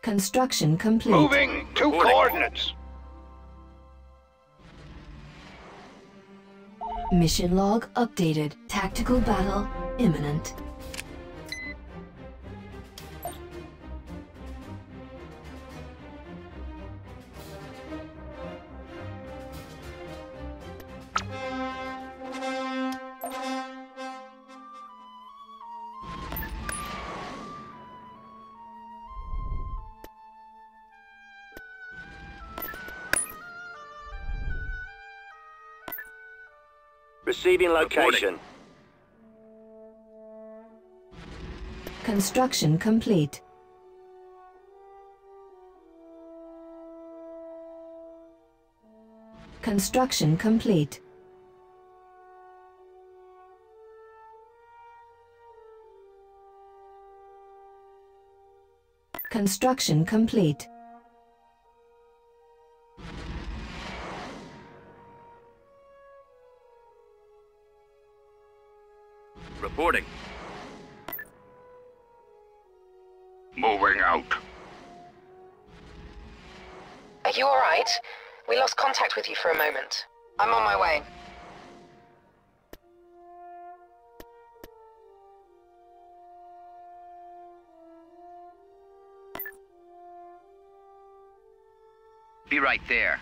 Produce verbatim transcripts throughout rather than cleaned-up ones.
Construction complete. Moving to Reporting. coordinates. Mission log updated. Tactical battle imminent. Receiving location. Construction complete. Construction complete. Construction complete. Reporting. Moving out. Are you alright? We lost contact with you for a moment. I'm on my way. Be right there.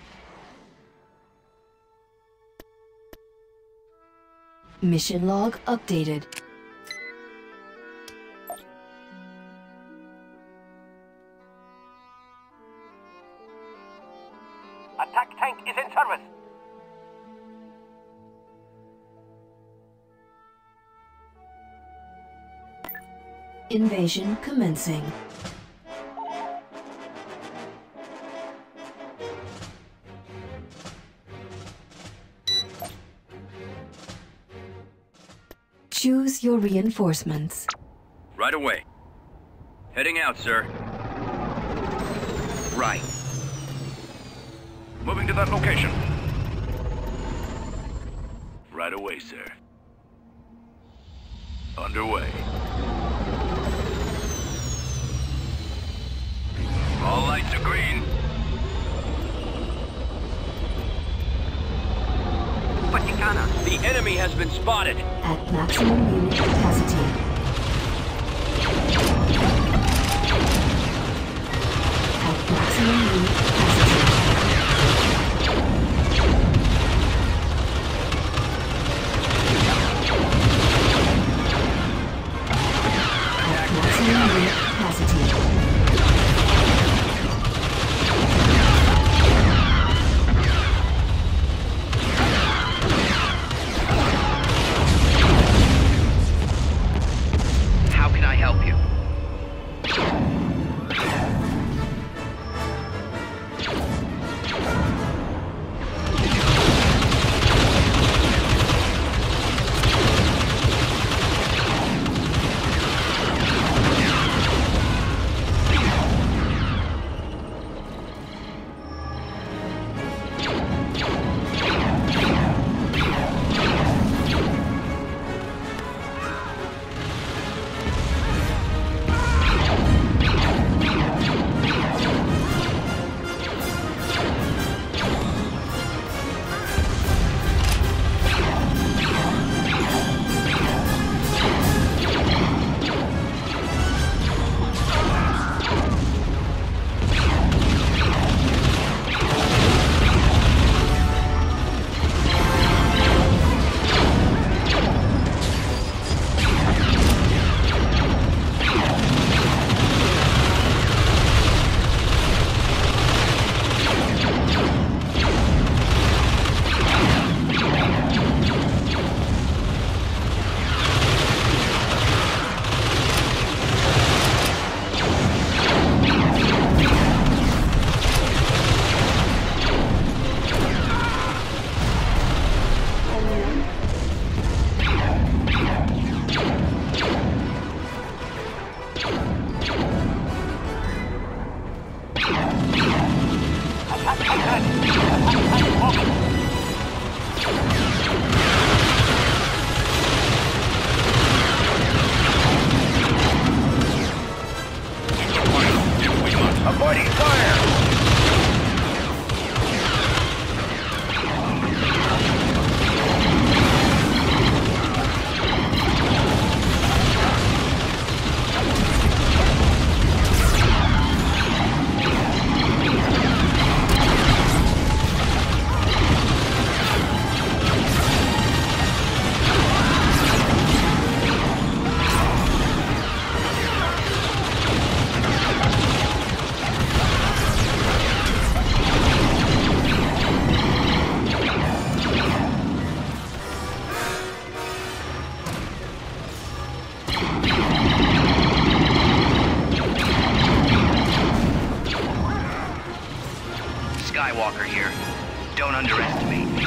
Mission log updated. Attack tank is in service. Invasion commencing. Choose your reinforcements. Right away. Heading out, sir. Right. Moving to that location. Right away, sir. Underway. All lights are green. The enemy has been spotted. At maximum unit capacity. At maximum unit capacity. At maximum unit capacity. Skywalker here. Don't underestimate me.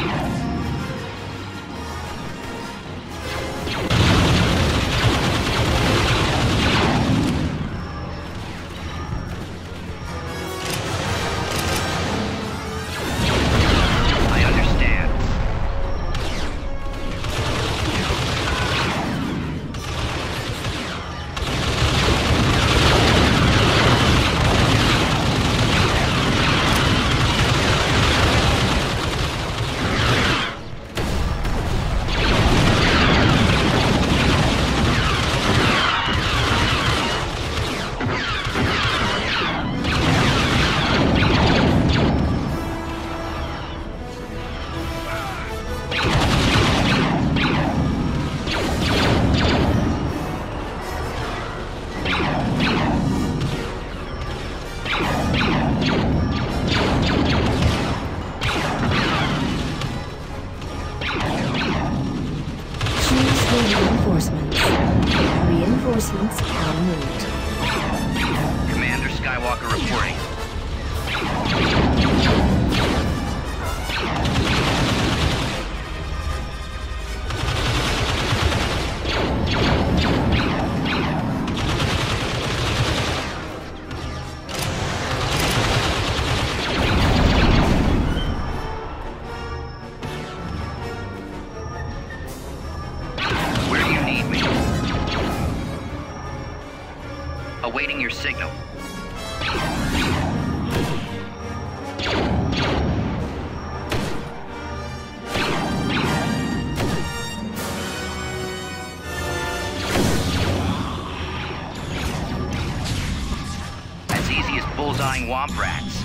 Reinforcements. Reinforcements en route. Commander Skywalker reporting. Awaiting your signal. As easy as bullseyeing womp rats.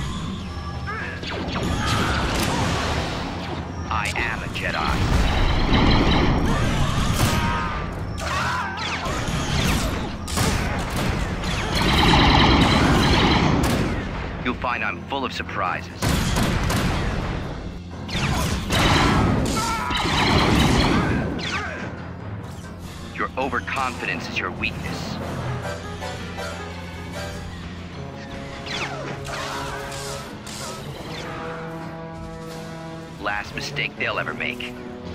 I am a Jedi. You'll find I'm full of surprises. Your overconfidence is your weakness. Last mistake they'll ever make.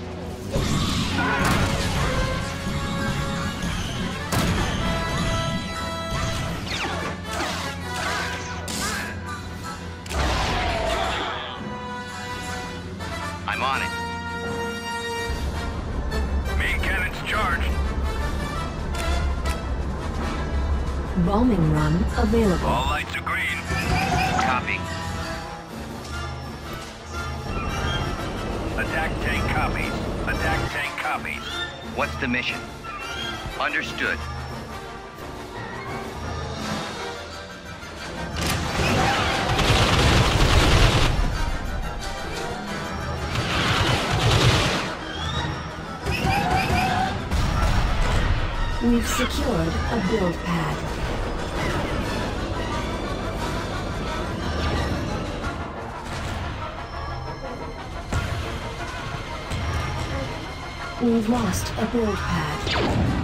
I'm on it. Main cannons charged. Bombing run available. All lights are green. Copy. Attack tank copies. Attack tank copies. What's the mission? Understood. We've secured a build pad. We've lost a build pad.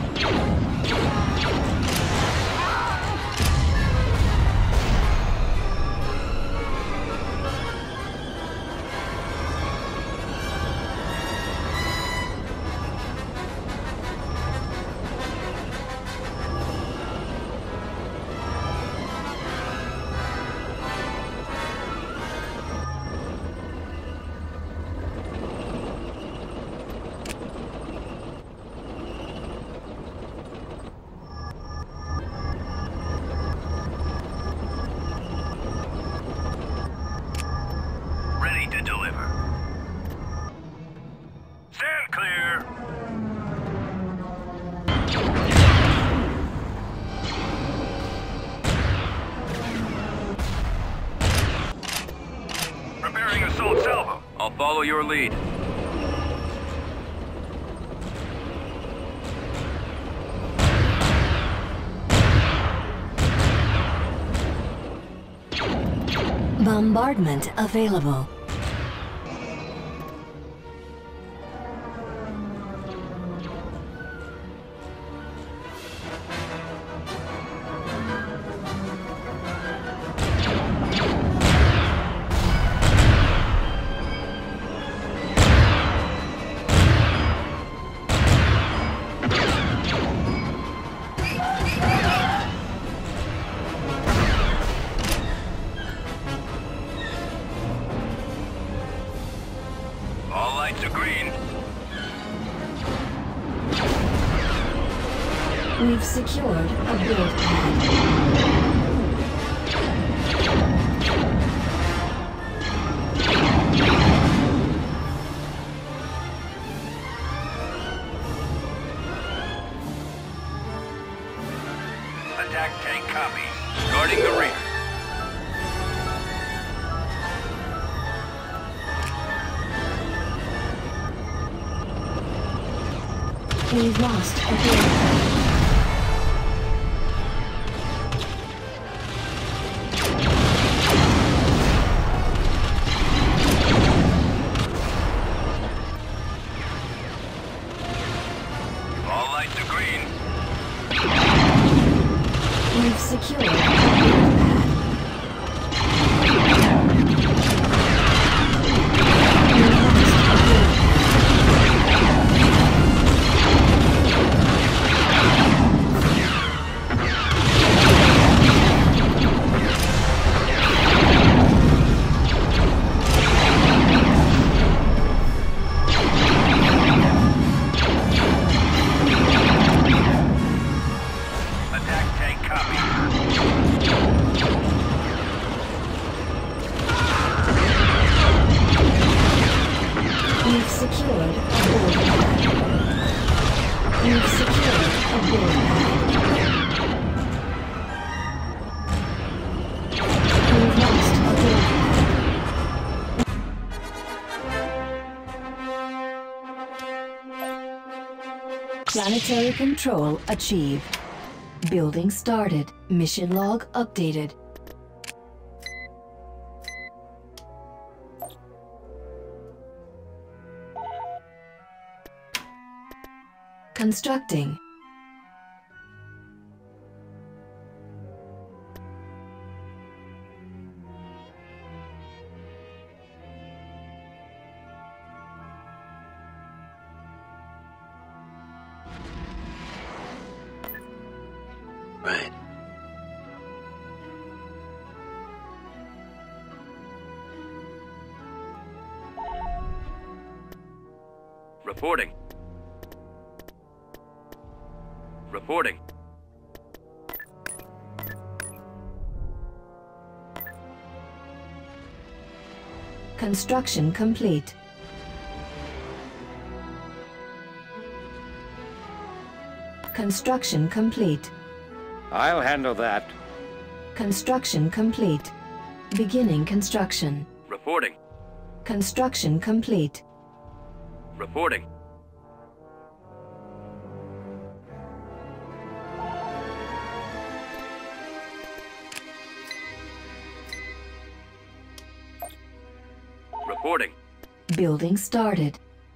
I'll follow your lead. Bombardment available. We've secured a build pad. Attack tank copies. Guarding the rear. We've lost a build pad. All lights are green. We've secured a build pad. Attack tank copies. We've secured a build pad. We've secured a build pad. We've lost a build pad. Planetary control achieved. Building started. Mission log updated. Constructing. Right. Reporting. Reporting. Construction complete. Construction complete. I'll handle that. Construction complete. Beginning construction. Reporting. Construction complete. Reporting. Reporting. Building started.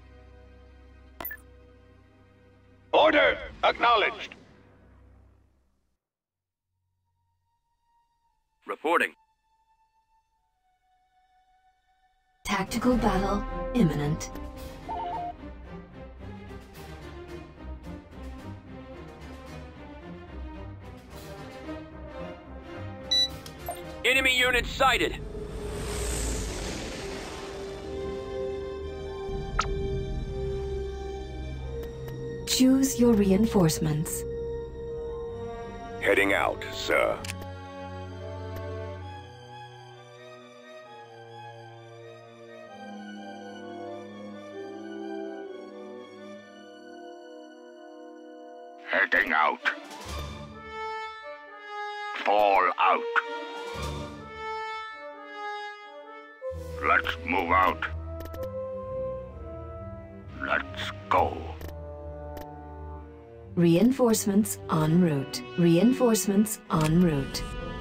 Order acknowledged. Reporting. Tactical battle imminent. Enemy units sighted. Choose your reinforcements. Heading out, sir. Heading out. Fall out. Let's move out. Let's go. Reinforcements en route. Reinforcements en route.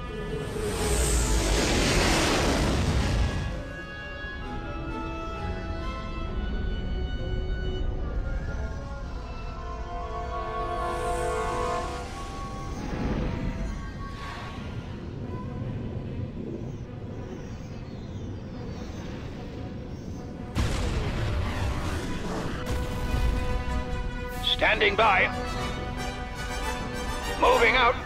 Standing by. Moving out.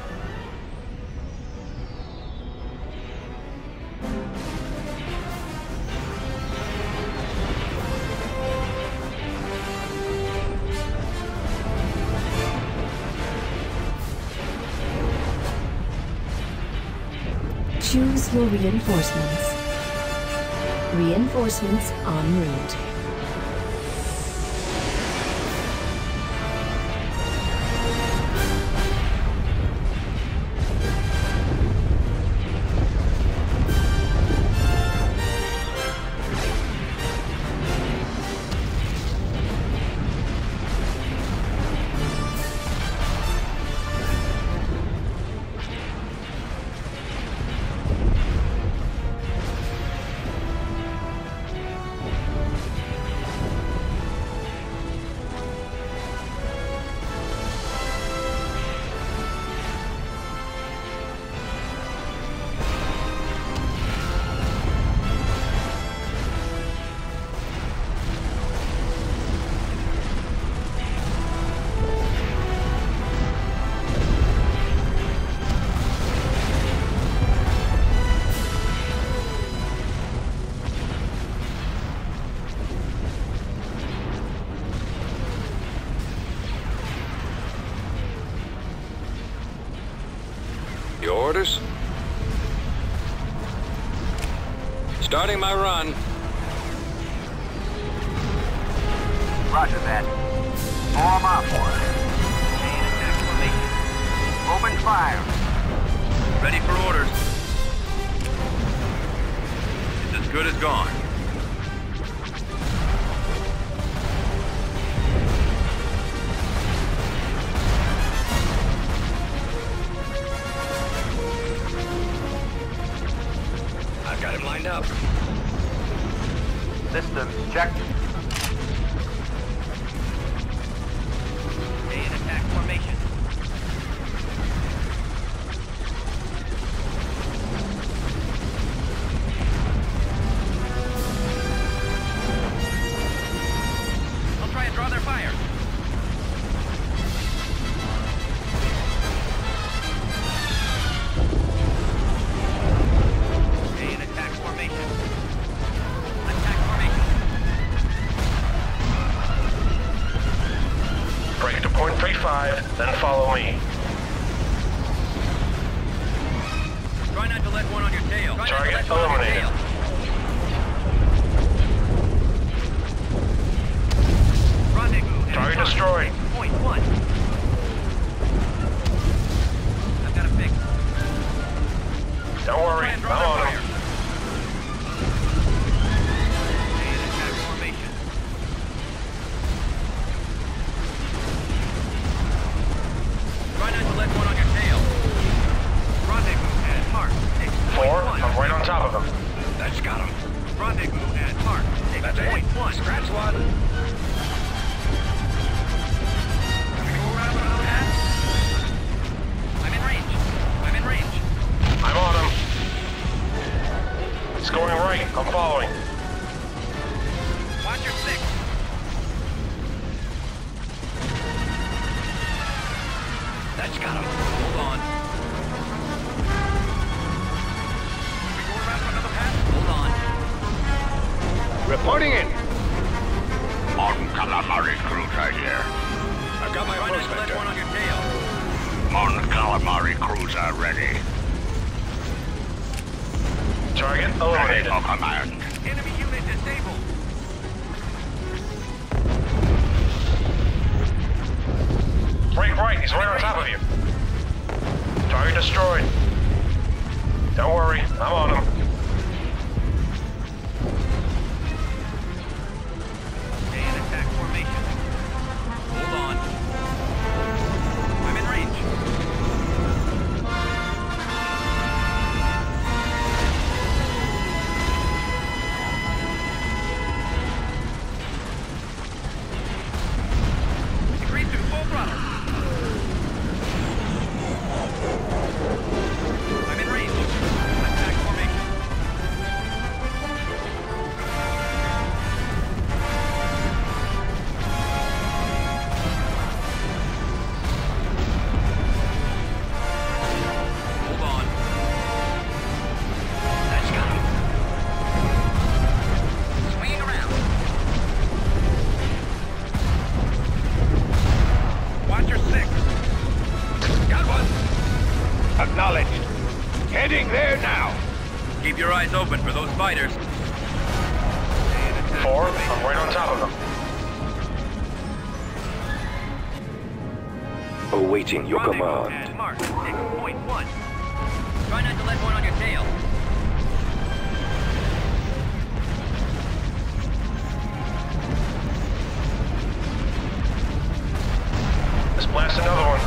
Choose your reinforcements. Reinforcements en route. Your orders? Starting my run. Roger that. Form up for it. Main attack formation. Open fire. Ready for orders. It's as good as gone. I've got him lined up. Systems checked. Stay in attack formation. I'll try and draw their fire. Stay in attack formation. Attack formation. Break to point three five, then follow me. Try not to let one on your tail. Try Target not to let one on your eliminated. tail. Rendezvous. at Target target. destroyed. Point one. I've got a fix. Don't worry, Try and I'm draw their on fire. him. Stay in attack formation. Try not to let one on your tail. Rendezvous at mark. Six Four, point one. I'm right on top of him. That's got him. Rendezvous at mark. Six That's point it. one. Scratch one. I'm in range. I'm in range. I'm on him. It's going right, I'm following. Watch your six. That's got him. Hold on. We go around for another pass? Hold on. Reporting in. On calamari cruiser here. I've got my Try not orders, to let Vector. one on your tail. On calamari cruiser ready. Target Ready eliminated. for command. Enemy unit disabled. Break right, he's right on top of you. Target destroyed. Don't worry, I'm on him. Stay in attack formation. Hold on. I'm in range. Decrease to full throttle. I'm in range. Attack formation. Hold on. That's got him. Swinging around. Watch your six. Got one. Acknowledged. Heading there now. Keep your eyes open for those fighters. Four, I'm right on top of them. Awaiting your Rendezvous command. at Mark six point one. Try not to let one on your tail. Let's blast another one.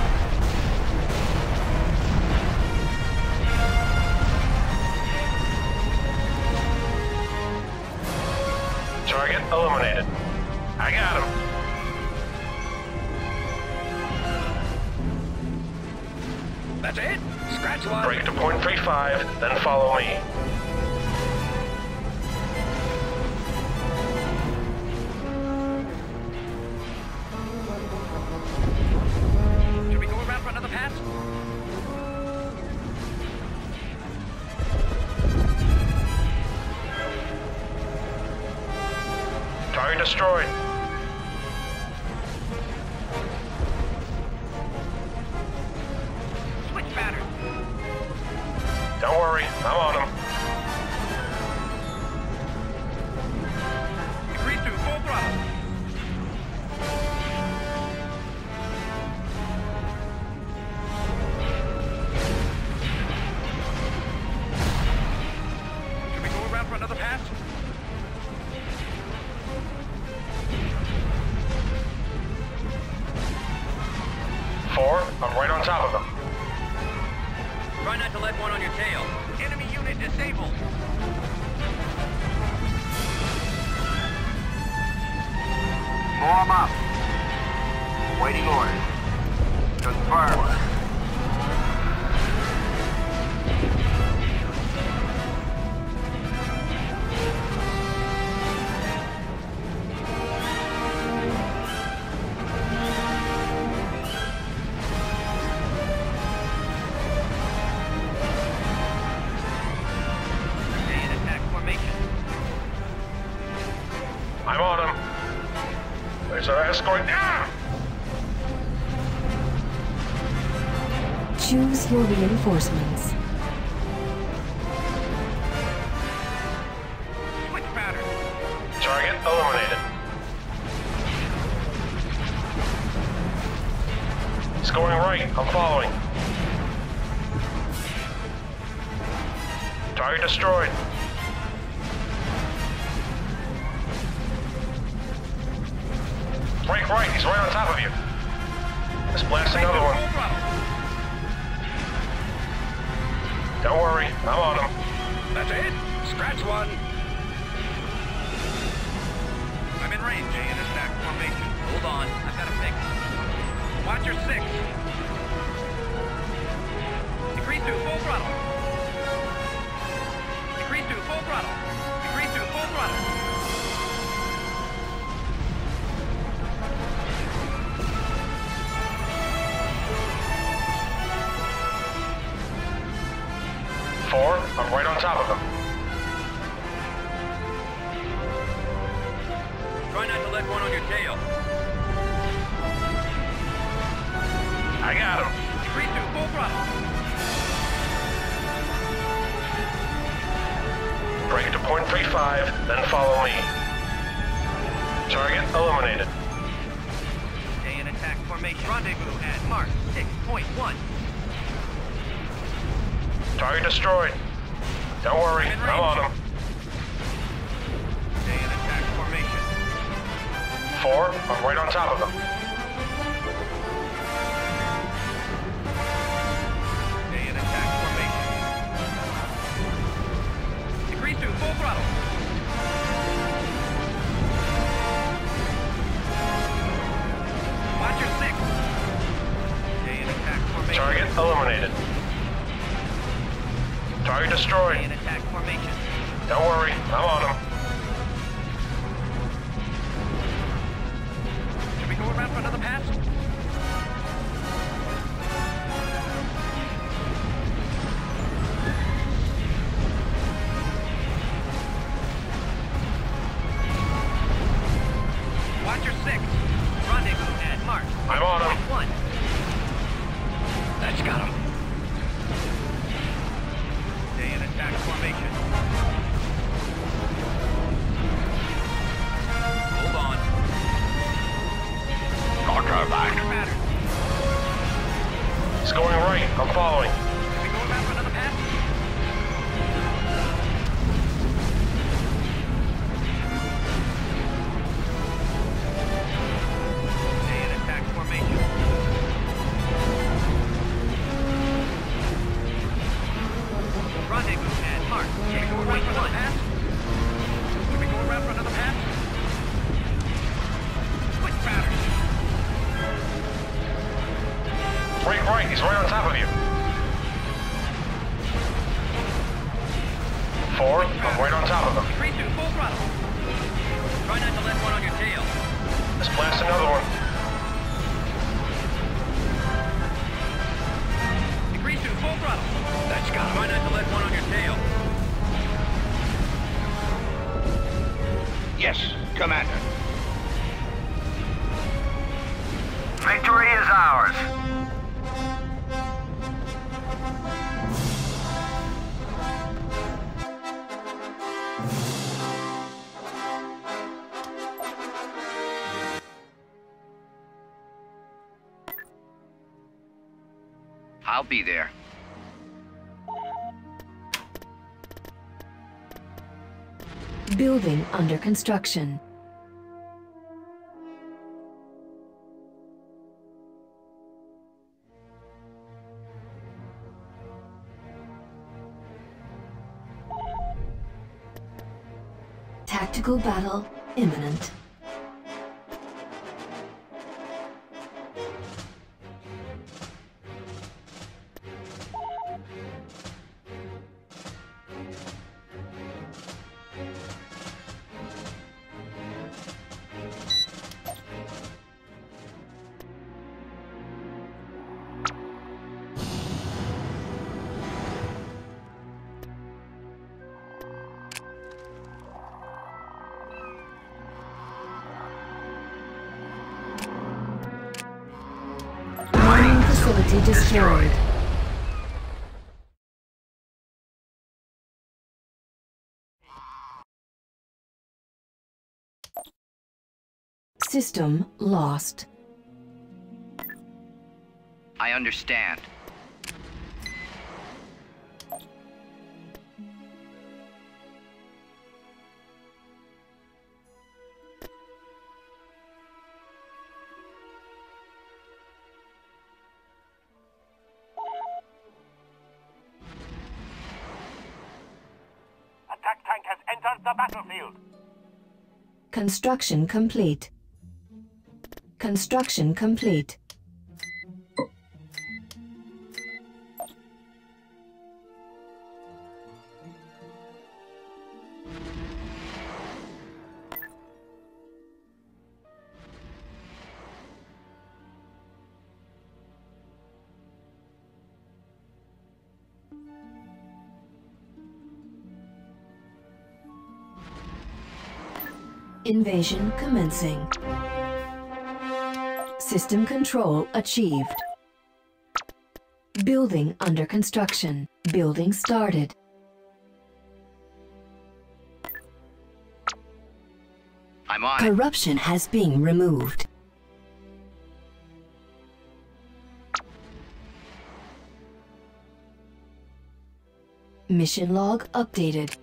Target eliminated. I got him. That's it? Scratch one. Break to point three five, then follow me. Should we go around for another pass? Target destroyed. Switch pattern. Don't worry, I'm on him. Decrease to full throttle. Should we go around for another pass? Four, I'm right on top of them. Try not to let one on your tail. Enemy unit disabled. Form up. Waiting orders. Confirmed. Stay in attack formation. I'm on him. There's our escort. Ah! Choose your reinforcements. Switch pattern. Target eliminated. It's going right. I'm following. Target destroyed. Break right. He's right on top of you. Let's blast another one. Full throttle. Don't worry. I'm on him. That's it. Scratch one. I'm in range. Stay in attack formation. Hold on. I've got a fix. Watch your six. Decrease to full throttle. Decrease to full throttle. Decrease to full throttle. Four, I'm right on top of him. Try not to let one on your tail. I got him. Decrease to full throttle. Break to point three five, then follow me. Target eliminated. Stay in attack formation. Rendezvous at Mark six point one. Target destroyed. Don't worry, I'm in I'm on him. Stay in attack formation. Four, I'm right on top of him. Stay in attack formation. Decrease to full throttle. Watch your six. Stay in attack formation. Target eliminated. Target destroyed. Stay in attack formation. Don't worry, I'm on him. Should we go around for another pass? Watch your six. Rendezvous at Mark. I'm on him. One. That's got him. Roger that. Matter. It's going right. I'm following. Can we go around for another pass? Stay in attack formation. Rendezvous pad marked. Can we go around for another pass? Can we go around for another pass? Switch patterns. Break right. He's right on top of you. Four. I'm right on top of him. Three two, full throttle. Try not to let one on your tail. Let's blast another one. Degree two, full throttle. That's got him. Try not to let one on your tail. Yes, Commander. Victory is ours. I'll be there. Building under construction. Tactical battle imminent. Facility destroyed. System lost. I understand. Attack tank has entered the battlefield. Construction complete. Construction complete. Invasion commencing. System control achieved. Building under construction. Building started. I'm on it. Corruption has been removed. Mission log updated.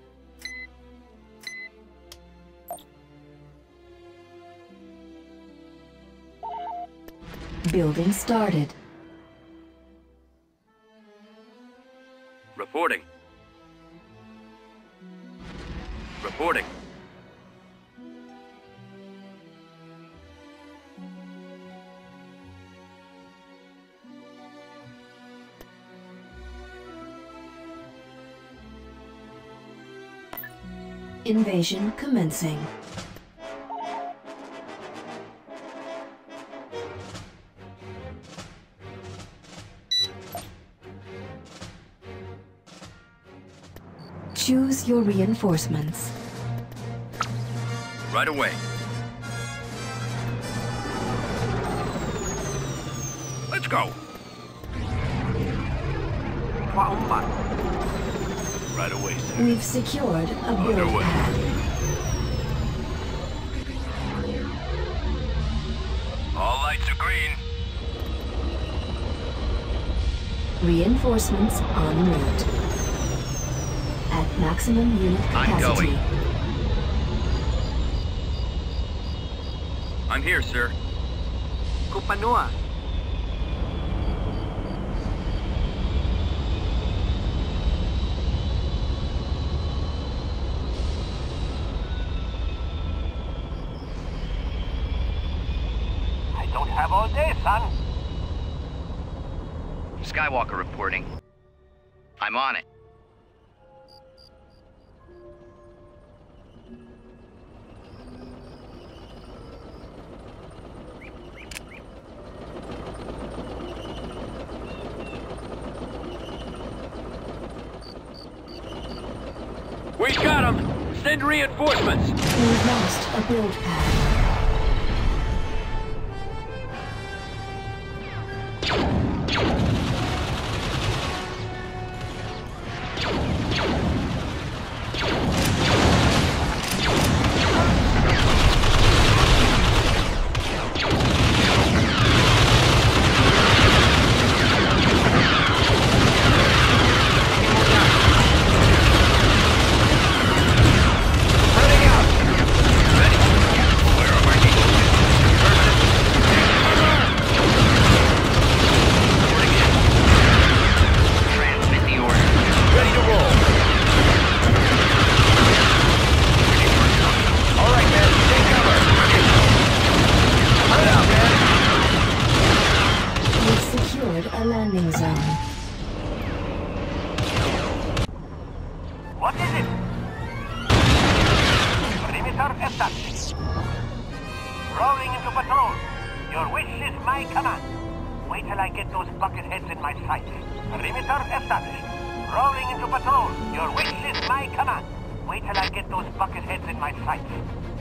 Building started. Reporting. Reporting. Invasion commencing. Choose your reinforcements. Right away. Let's go. Right away, sir. We've secured a build Underway. pad. All lights are green. Rejoin. Reinforcements en route. At maximum unit I'm capacity. going. I'm here, sir. Kupanua. I don't have all day, son. Skywalker reporting. I'm on it. We got him! Send reinforcements! We've lost a build pad. A landing zone. What is it? Perimeter established. Rolling into patrol. Your wish is my command. Wait till I get those bucket heads in my sights. Perimeter established. Rolling into patrol. Your wish is my command. Wait till I get those bucket heads in my sights.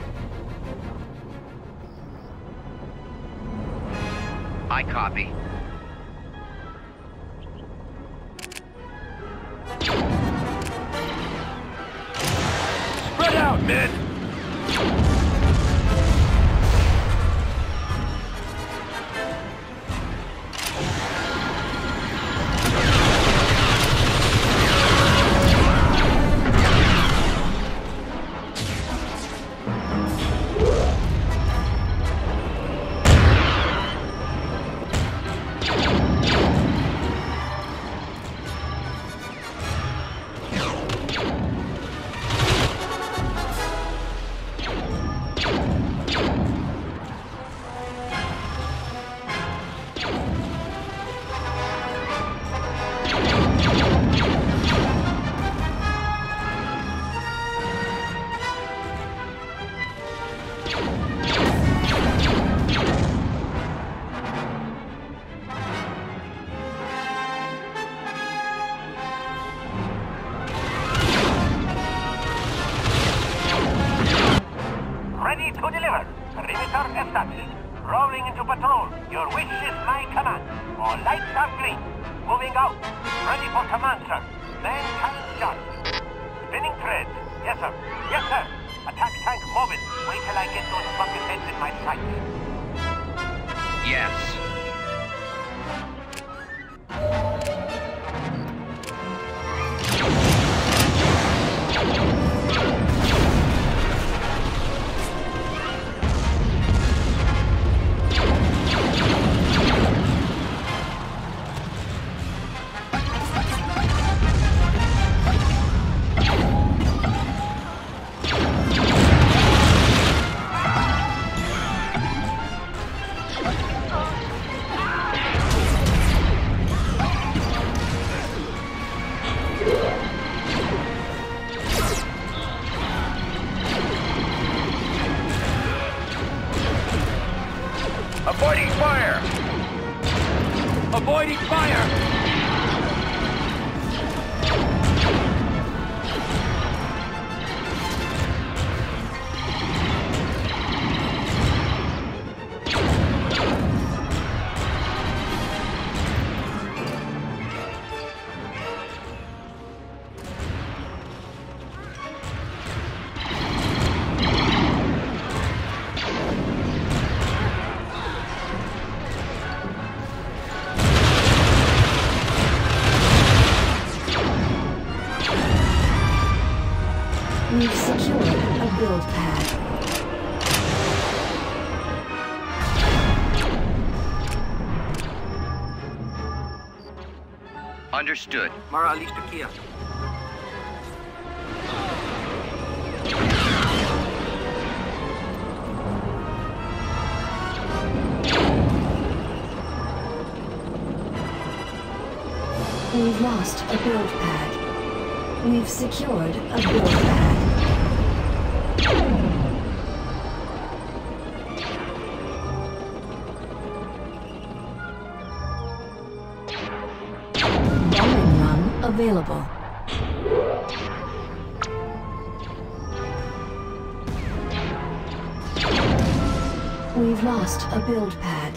I copy. Spread out, men! Avoiding fire! Avoiding fire! Understood. Mara listo kia. We've lost a build pad. We've secured a build pad. Bombing run available. We've lost a build pad.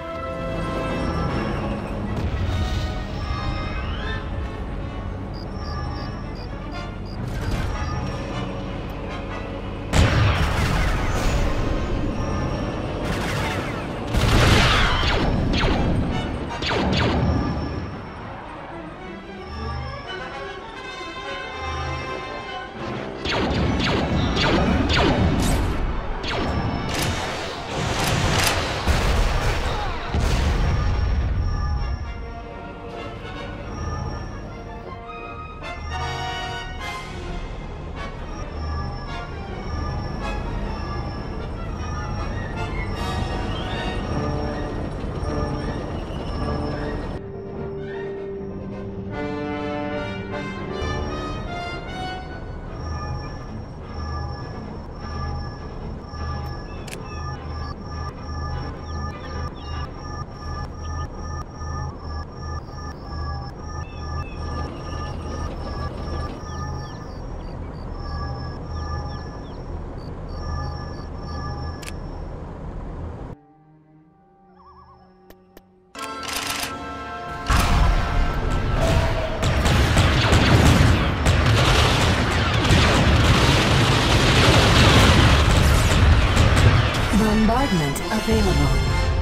Bombardment available.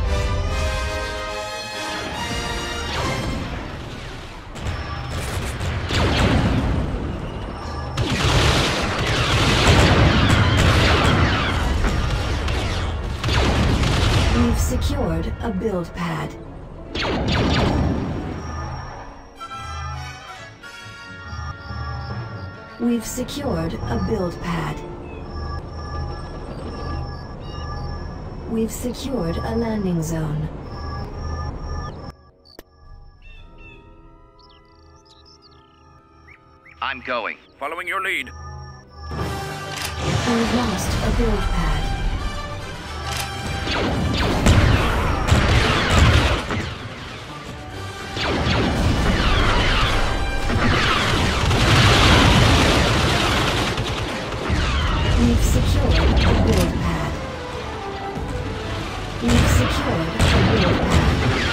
We've secured a build pad. We've secured a build pad. We've secured a landing zone. I'm going. Following your lead. We've lost a build pad. We've secured a build pad. We've secured a build pad.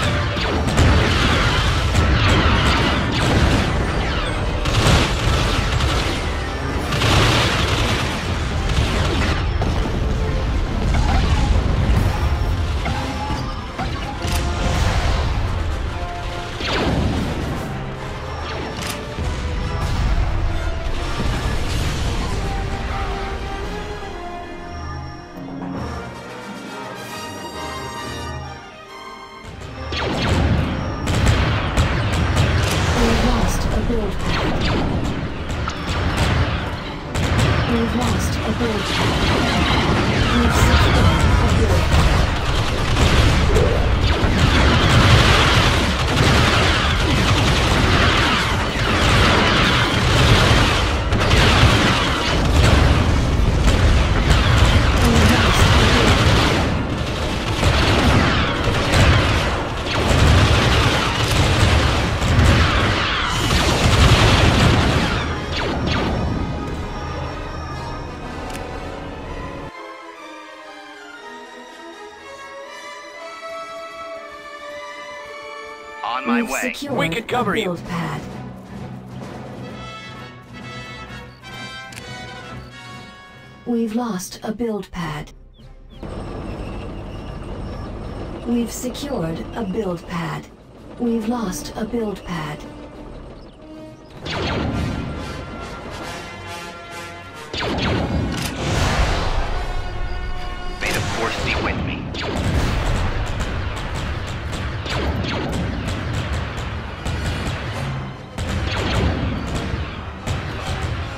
We've lost a build pad. We've secured a build pad. On my We've way. secured We can cover a you. build pad. We've lost a build pad. We've secured a build pad. We've lost a build pad. May the force be with me.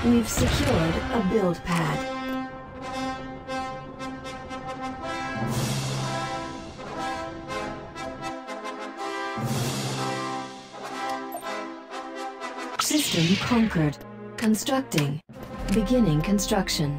We've secured a build pad. System conquered. Constructing. Beginning construction.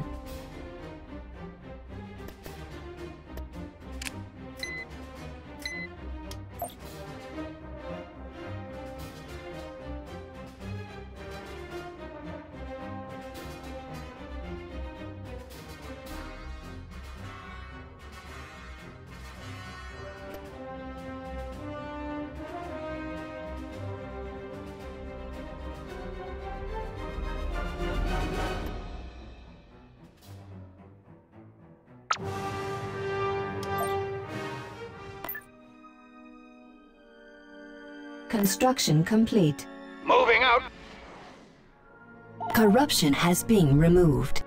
Construction complete. Moving out. Corruption has been removed.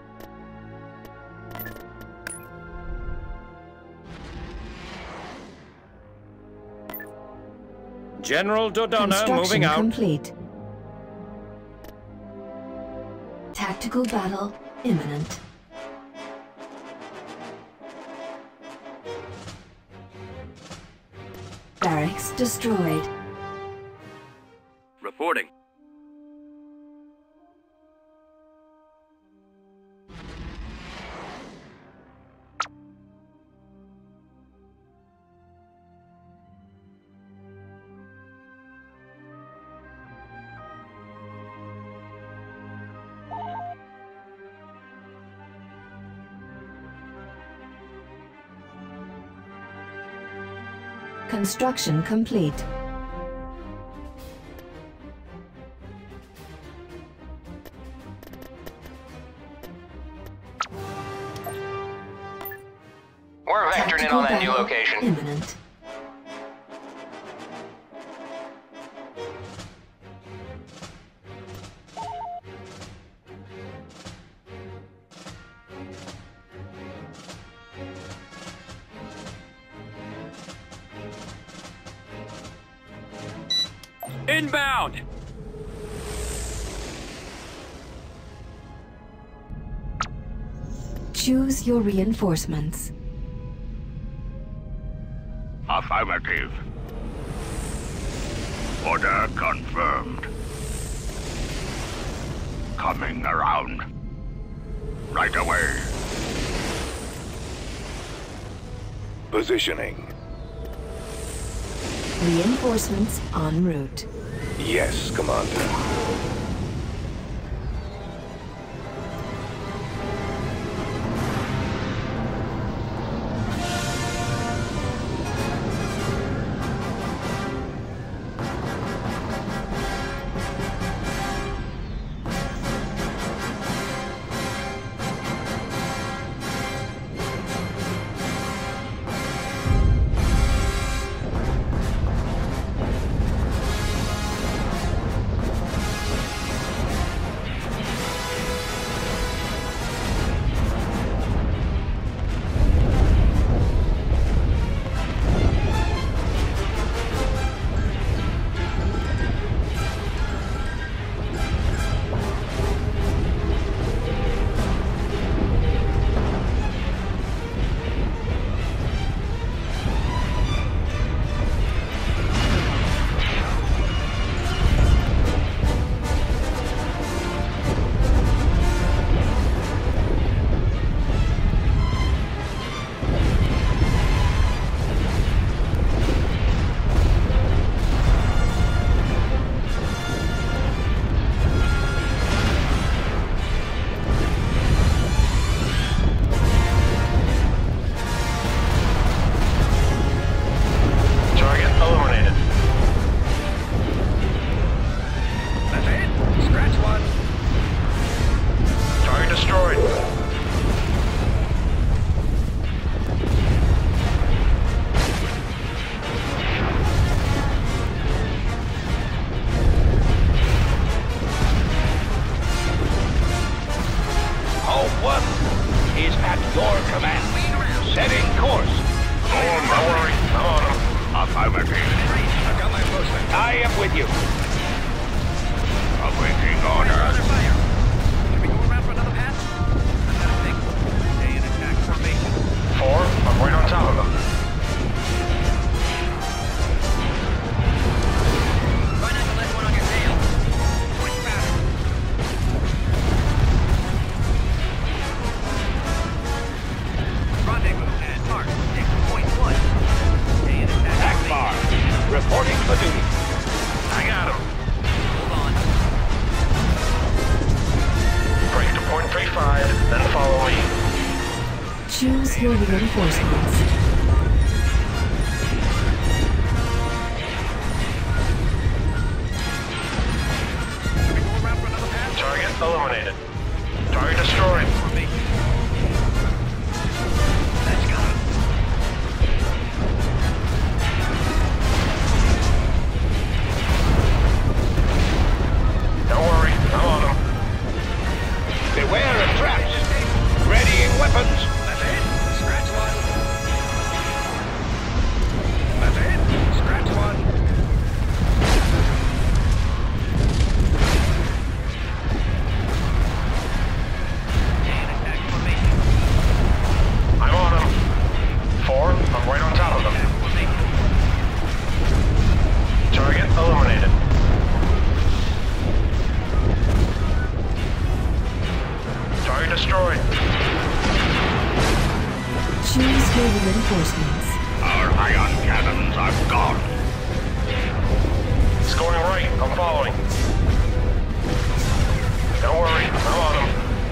General Dodonna moving Construction out. complete. Tactical battle imminent. Barracks destroyed. Reporting. Construction complete. We're vectoring in on that new location. Imminent. Inbound! Choose your reinforcements. Affirmative. Order confirmed. Coming around. Right away. Positioning. Reinforcements en route. Yes, Commander. Awaiting order. Four, I'm right on top of them. Try not to let one on your tail. Point batter. Rendezvous at Mark six point one. Stay in attack. Ackbar, reporting for duty. I got him. Hold on. Break to point three five, then follow me. Choose heavy reinforcements. Target eliminated. Target destroyed. Let's go. Don't worry, I'm on them. Beware of traps. Readying weapons. That's it. Scratch one. That's it. Scratch one. And attack formation. I'm on them. Four, I'm right on top of them. Attack formation. Target eliminated. Target destroyed. Choose heavy reinforcements. Our ion cannons are gone. It's going right, I'm following. Don't worry, I'm on them.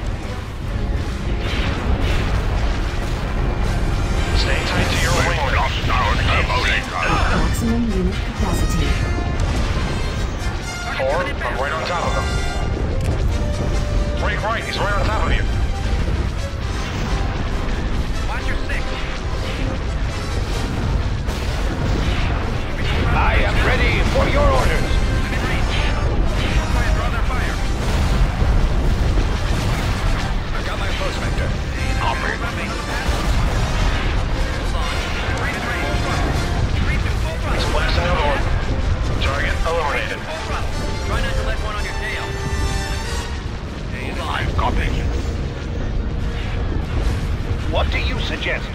Stay tight to your We've wing. lost our turbo laser. Maximum unit capacity. Four, I'm right on top of them. Break right, he's right on top of you. Watch your six. I am ready for your orders. I'm in range. I'll try and draw their fire. I've got my approach vector. Copy. Hold on. Right in range. Three, two, full Let's throttle. blast another one. Target eliminated. Full throttle. Try not to let one on your tail. Hold on. I've copied. What do you suggest?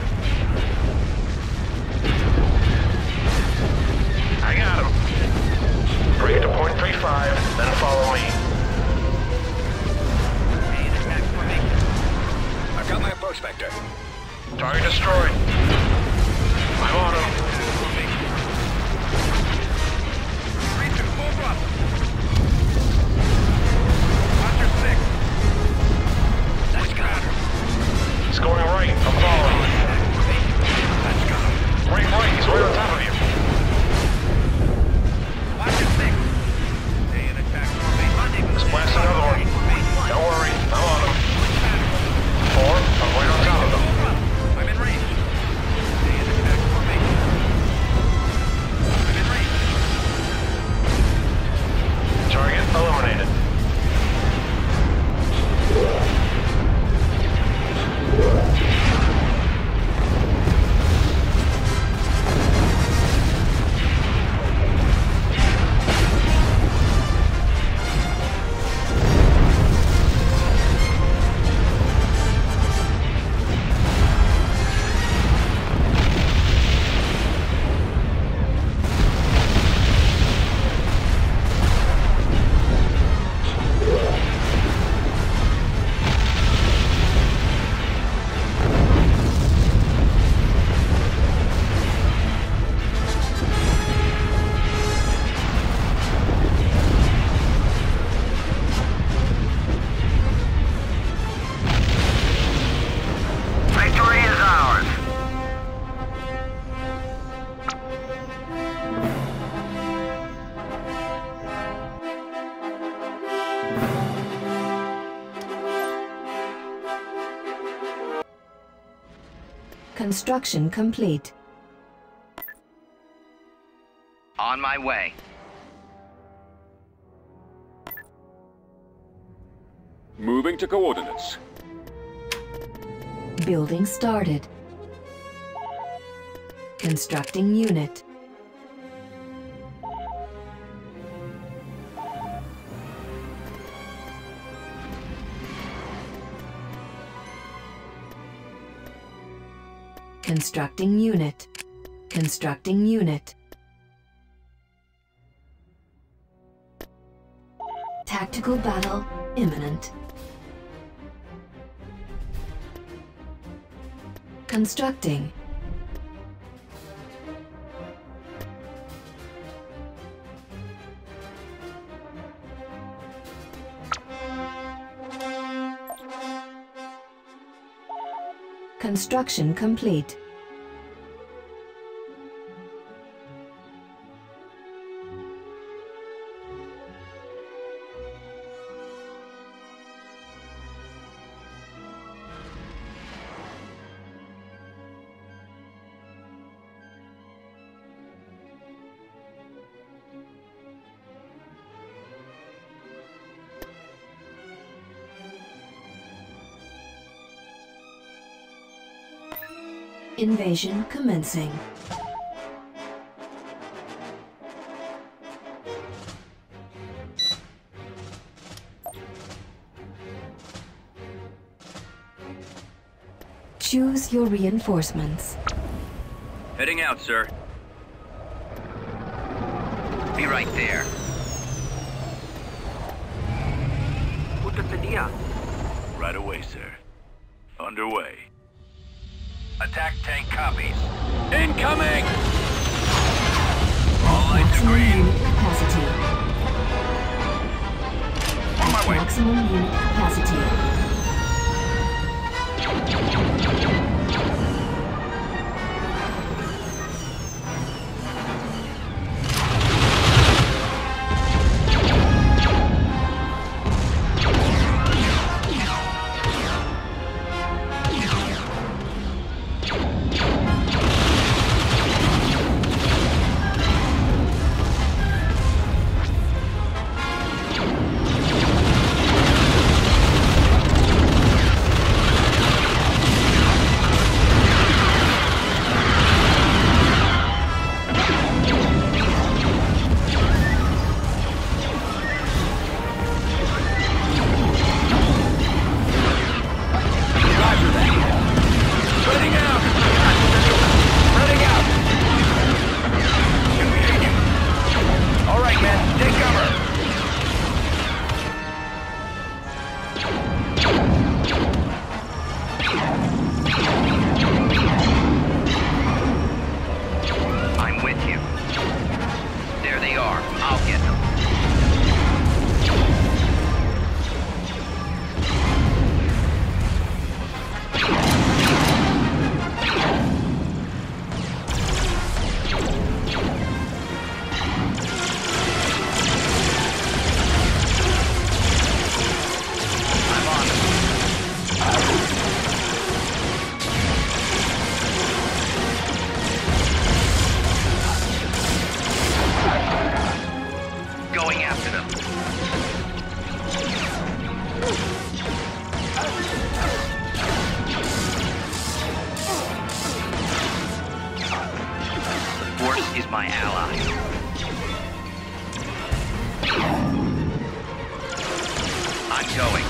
I got him. Break to point three five, then follow me. And attack formation. I've got my approach vector. Target destroyed. I'm on him. Three, two, full throttle. Watch your six. Let's go. He's going right, I'm following. Let's go. Break right, he's right on top of you. Watch your six. Stay in attack formation. Rendezvous. Let's blast another one. Don't worry, I'm on him. Four, I'm right on top of them. I'm in range. Stay in attack formation. I'm in range. Target eliminated. Construction complete. On my way. Moving to coordinates. Building started. Constructing unit. Constructing unit. Constructing unit. Tactical battle imminent. Constructing. Construction complete. Invasion commencing. Choose your reinforcements. Heading out, sir. Be right there. Right away, sir. Underway. Attack tank copies. Incoming! All lights are Maximum green. unit capacity. On my way. Maximum unit capacity. My ally. I'm going.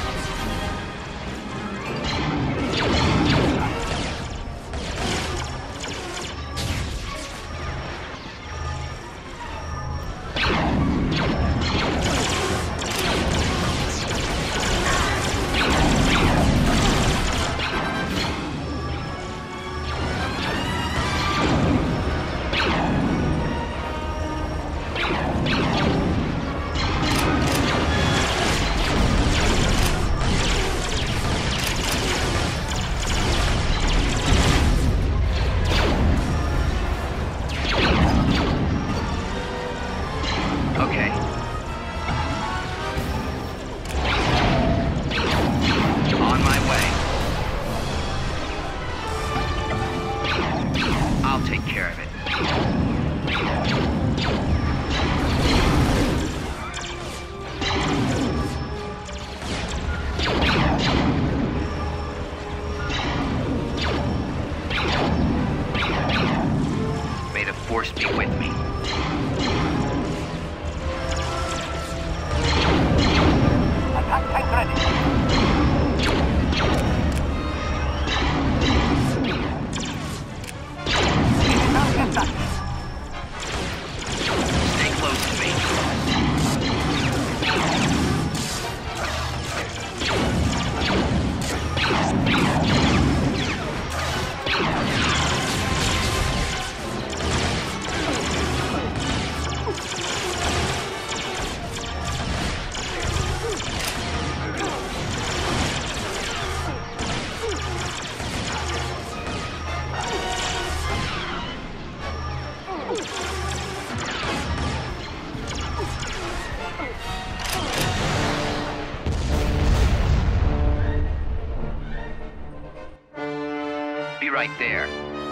right there.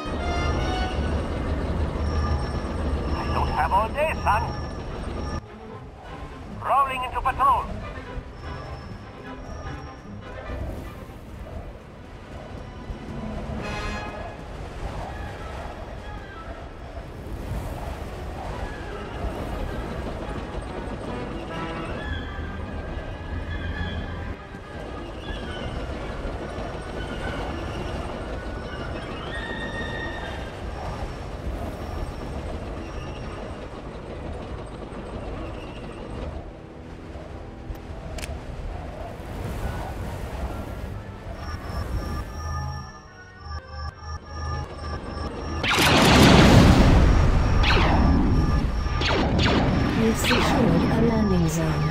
I don't have all day, son. Rolling into patrol. We've secured a landing zone.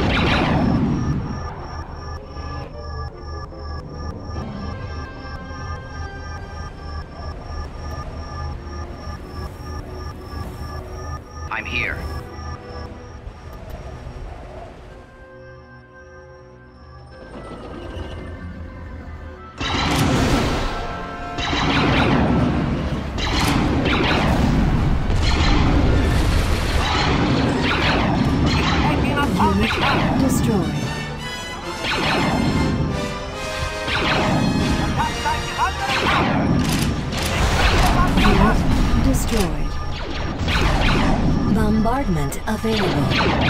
I'm here. Destroyed. Unit destroyed. Bombardment available.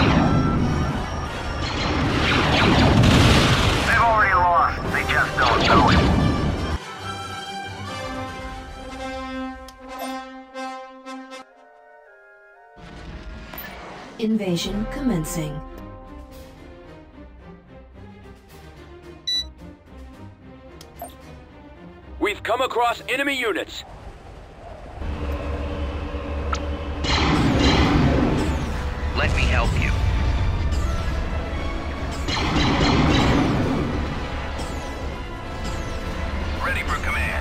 They've already lost. They just don't know it. Invasion commencing. We've come across enemy units. Let me help you. Ready for command.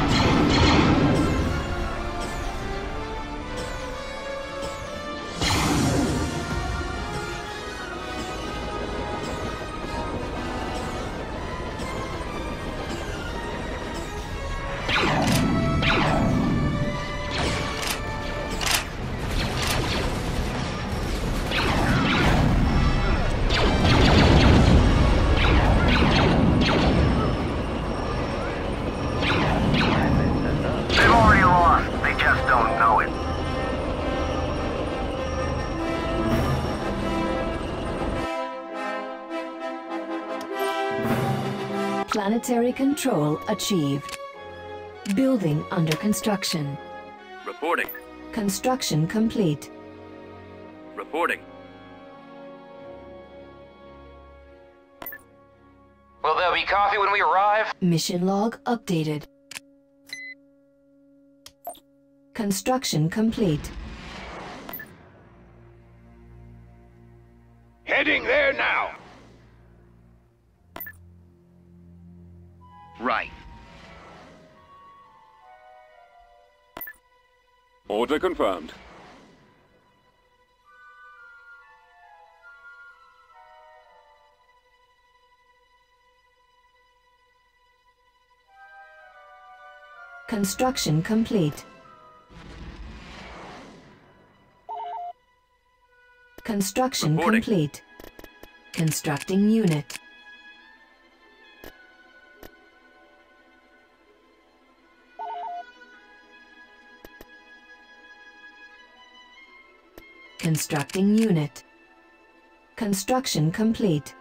Planetary control achieved. Building under construction. Reporting. Construction complete. Reporting. Will there be coffee when we arrive? Mission log updated. Construction complete. Heading there now. Right. Order confirmed. Construction complete. Construction Reporting. complete. Constructing unit. Constructing unit. Construction complete.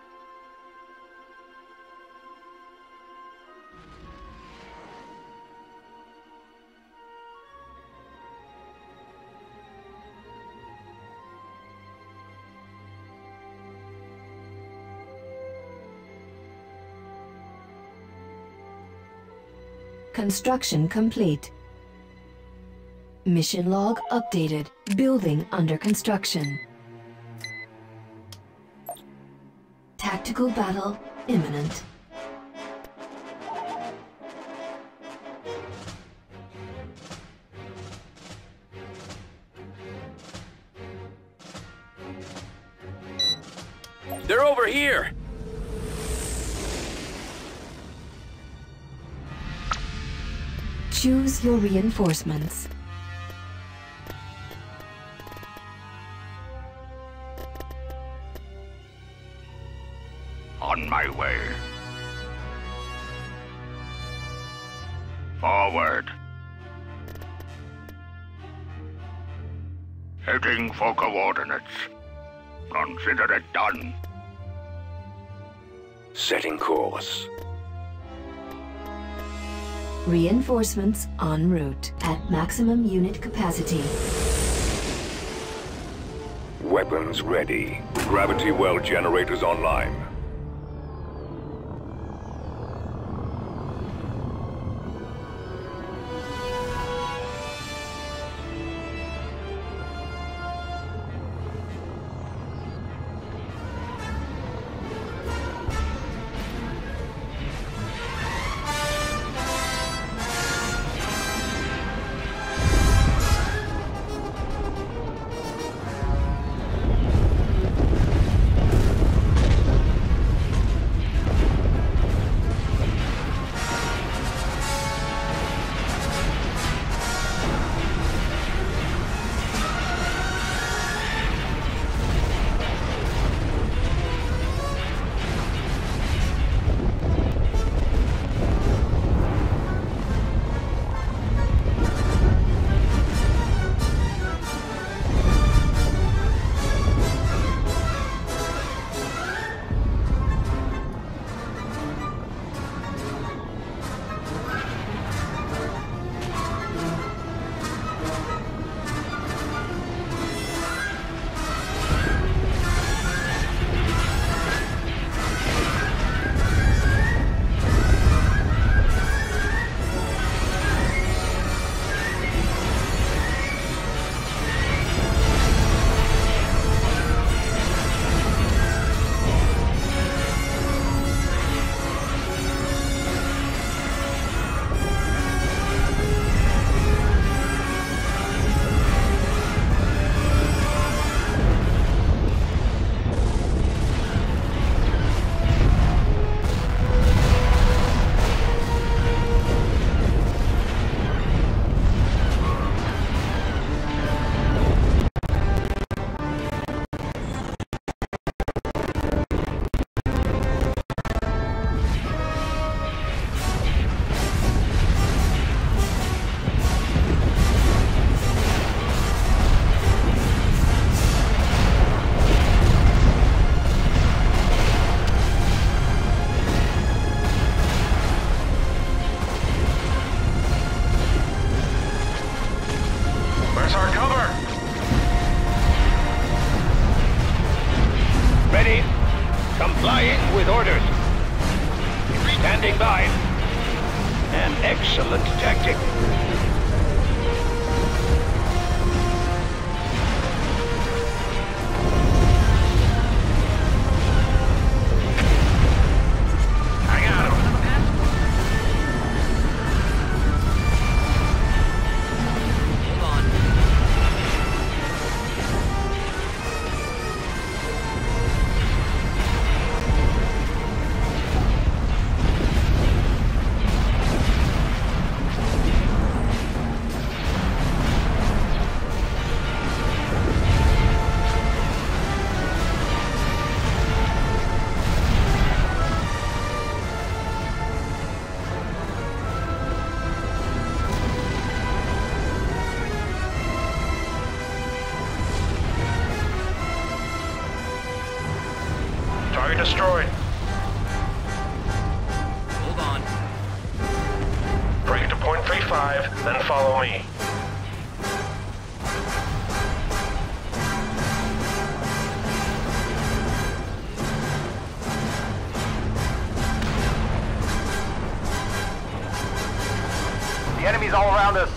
Construction complete. Mission log updated. Building under construction. Tactical battle imminent. They're over here! Choose your reinforcements. On my way. Forward. Heading for coordinates. Consider it done. Setting course. Reinforcements en route at maximum unit capacity. Weapons ready. Gravity well generators online. Excellent tactic. Target destroyed. Hold on. Break it to point three five, then follow me. The enemy's all around us.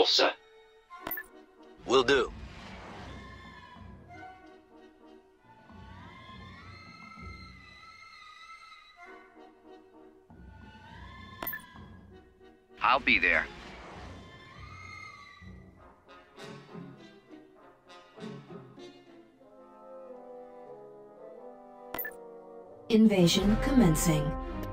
Admiral, sir. Will do. I'll be there. Invasion commencing.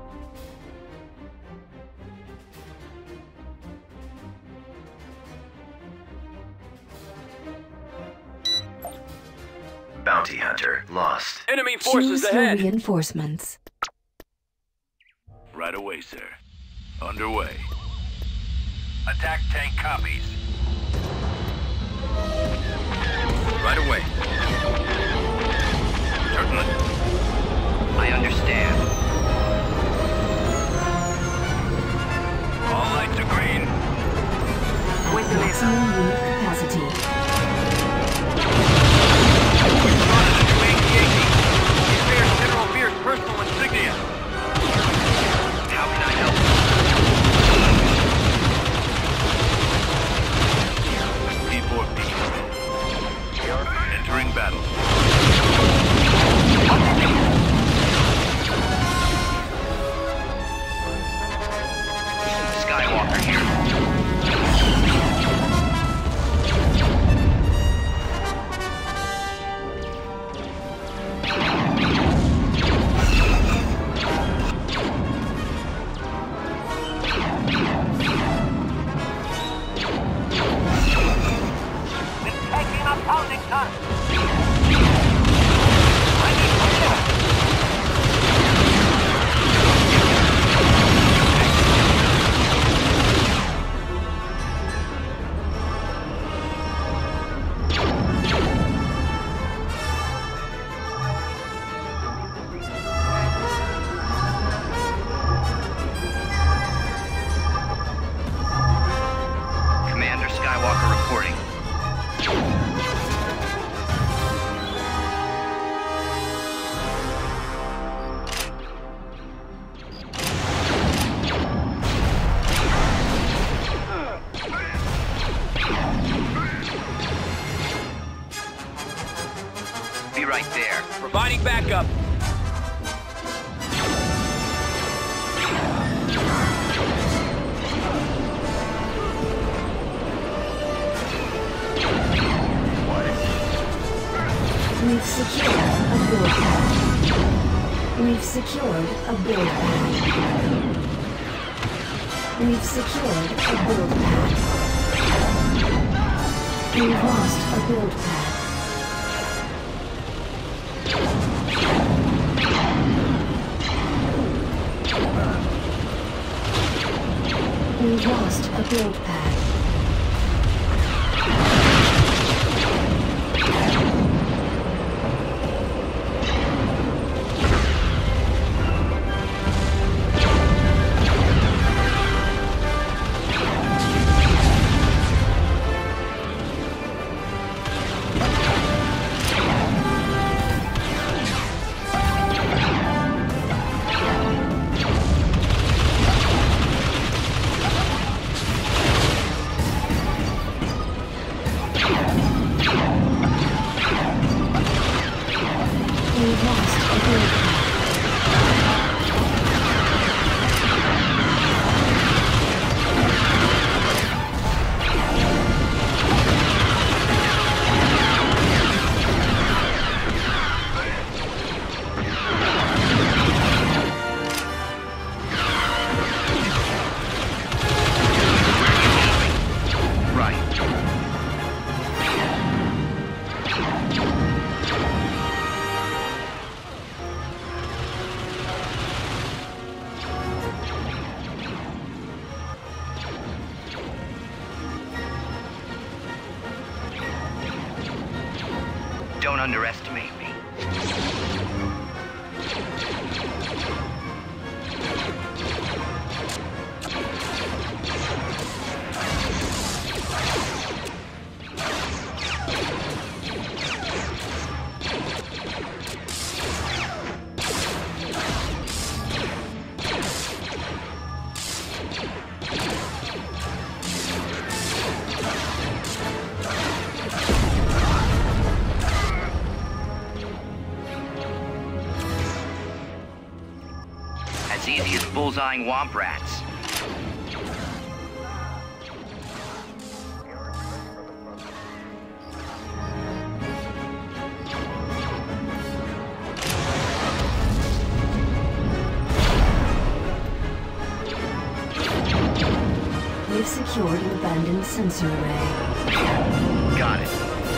Bounty hunter lost. Enemy forces Choose ahead. for reinforcements. Right away, sir. Underway. Attack tank copies. Right away. Certainly. I understand. All lights are green. With maximum unit capacity. General Beer's personal insignia. How can I help? P four P. Entering battle. Skywalker here. Be right there. Providing backup. We've secured a build pad. We've secured a build pad. We've secured a build pad. We've lost a build pad. We've lost a build pad. Don't underestimate me. bullseyeing womp rats. We've secured an abandoned sensor array. Got it.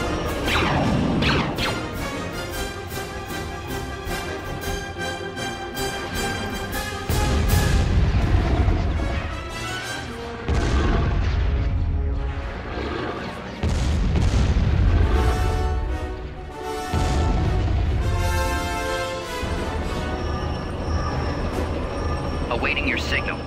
Awaiting your signal.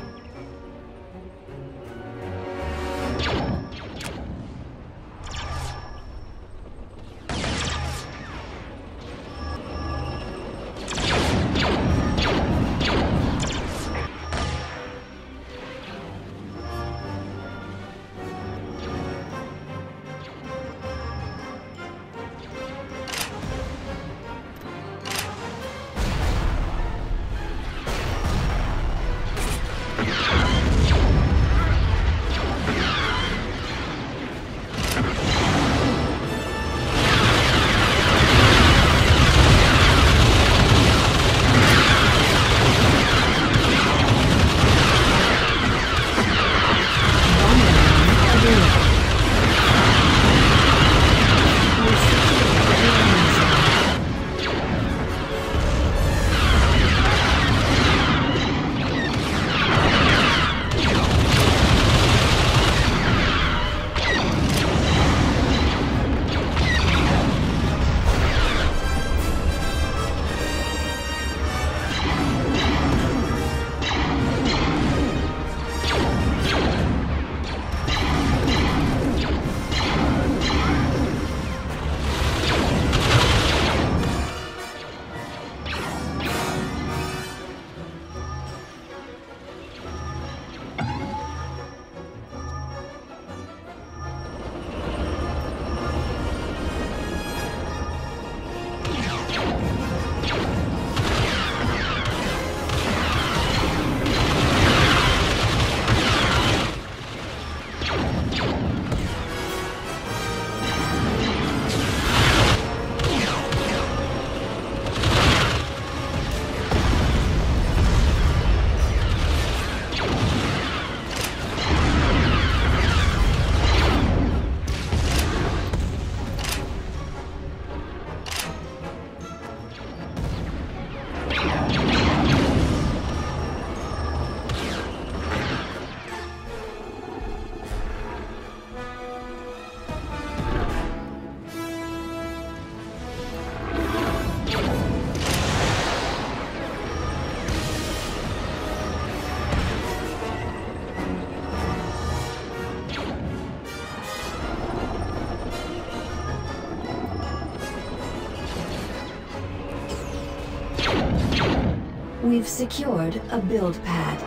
We've secured a build pad.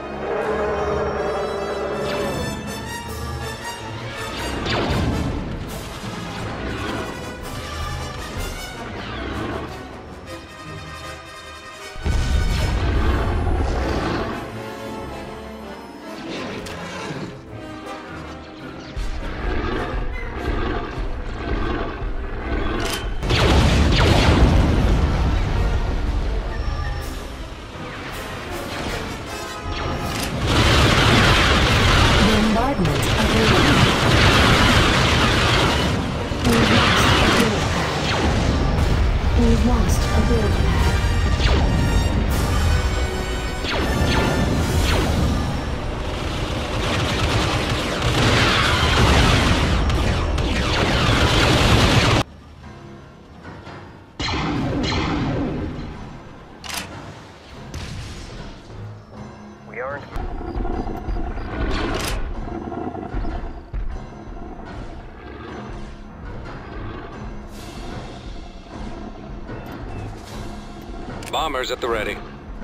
Bombers at the ready.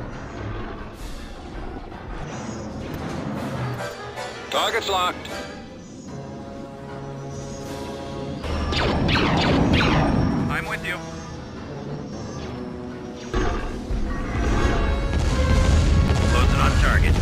Target's locked. I'm with you. Closing on target.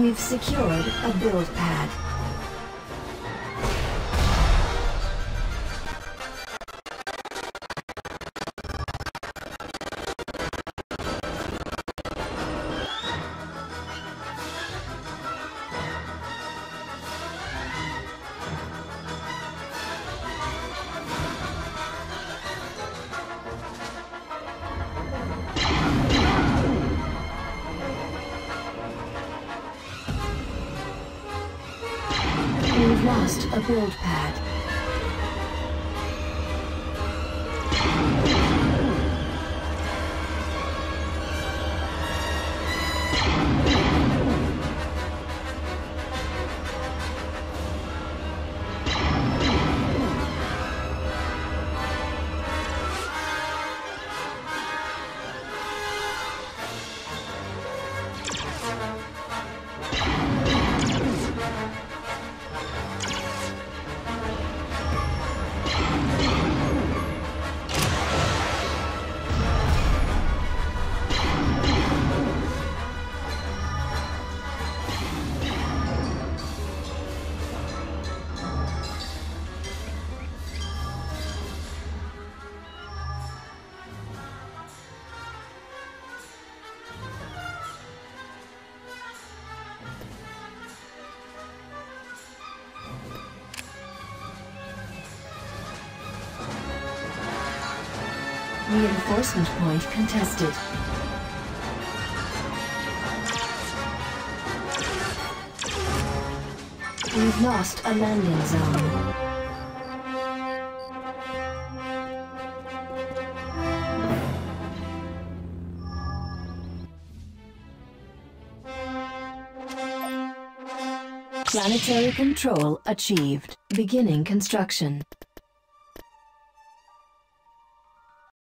We've secured a build pad. We've lost a build pad. Reinforcement point contested. We've lost a landing zone. Planetary control achieved. Beginning construction.